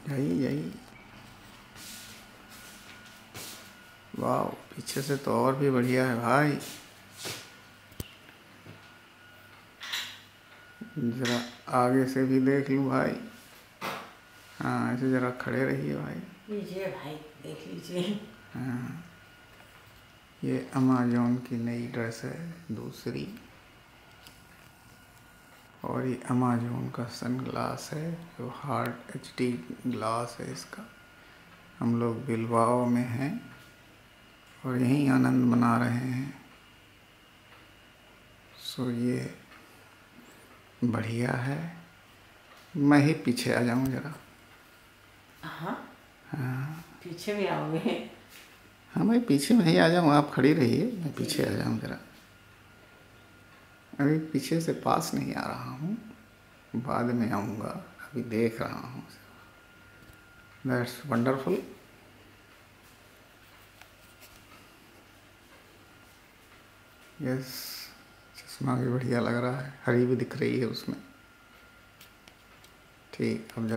यही वाह, पीछे से तो और भी बढ़िया है भाई। जरा आगे से भी देख लूँ भाई। हाँ, ऐसे जरा खड़े रहिए भाई। लीजिए भाई, देख लीजिए। हाँ, ये अमेज़न की नई ड्रेस है दूसरी, और ये अमेज़न का सन ग्लास है जो हार्ड HD ग्लास है इसका। हम लोग बिलबाओ में हैं और यहीं आनंद मना रहे हैं। सो ये बढ़िया है। मैं ही पीछे आ जाऊं जरा। हाँ, पीछे भी आओगे? हाँ, मैं पीछे में ही आ जाऊँ, आप खड़ी रहिए, मैं पीछे आ जाऊँ जरा। अभी पीछे से पास नहीं आ रहा हूँ, बाद में आऊँगा, अभी देख रहा हूँ। That's wonderful. यस, चश्मा भी बढ़िया लग रहा है, हरी भी दिख रही है उसमें। ठीक, अब